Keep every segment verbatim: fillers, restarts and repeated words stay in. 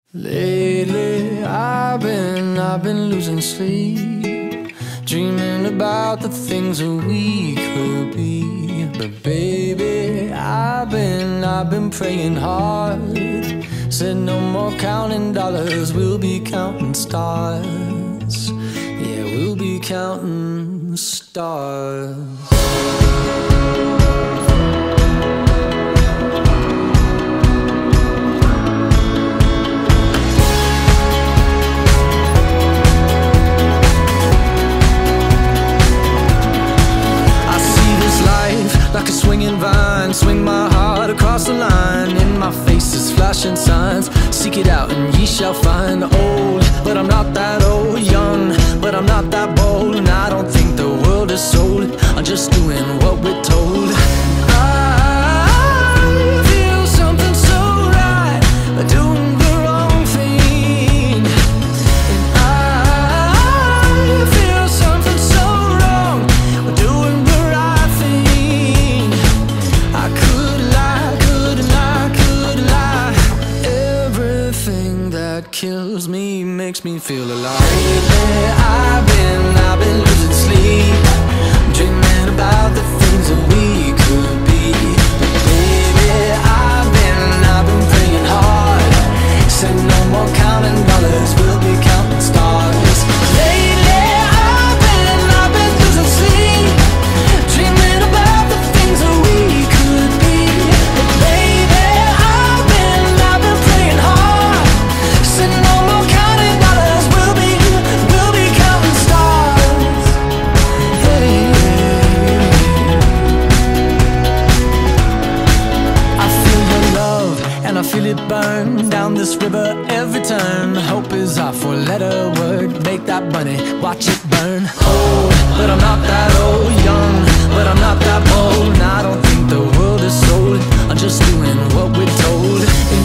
Lately I've been, I've been losing sleep, dreaming about the things that we could be. But baby, I've been, I've been praying hard. Said no more counting dollars, we'll be counting stars. Yeah, we'll be counting stars. Like a swinging vine, swing my heart across the line. In my face is flashing signs, seek it out and ye shall find. Old, but I'm not that old. Young, but I'm not that bold. And I don't think the world is sold, I'm just doing what we're told. I feel something so right, doing the wrong thing. And I feel something so wrong, doing the right thing. I could lie, could lie, could lie. Everything that kills me makes me feel alive. Lately I've been, I've been losing sleep, dreaming about the things that we could be. But baby, I've been, I've been praying hard. Said no more counting dollars, we'll be counting stars. Lately I've been, I've been losing sleep, dreaming about the things that we could be. But baby, I've been, I've been praying hard. Said no more counting dollars, we'll be, we'll be counting stars. Hey. I feel your love and I feel it burn down this river every turn. Hope is our four-letter word, make that money, watch it burn. Old, but I'm not that old. Young, but I'm not that bold. And I don't think the world is sold, I'm just doing what we're told. And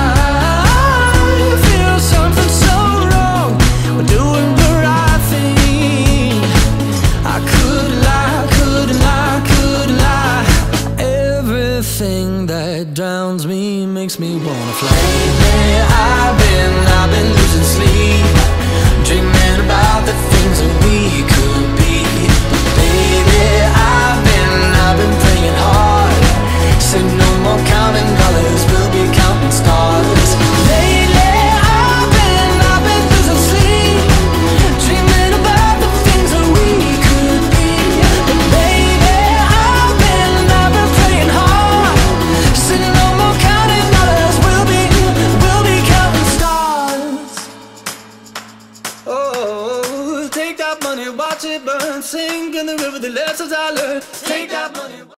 I feel something so wrong, we're doing the right thing. I could lie, could lie, could lie. Everything that drowns me makes me wanna fly. Lately I've been, I've been losing sleep, dreaming about the things that we could be. But baby, I've been, I've been praying hard. Said no more counting dollars, we'll be counting stars. Lately I've been, I've been losing sleep, dreaming about the things that we could be. But baby, I've been, I've been praying hard. Said no more counting dollars, we'll be, we'll be counting stars. Oh, take that money, watch it burn, sink in the river, the lessons I learned. Take that money.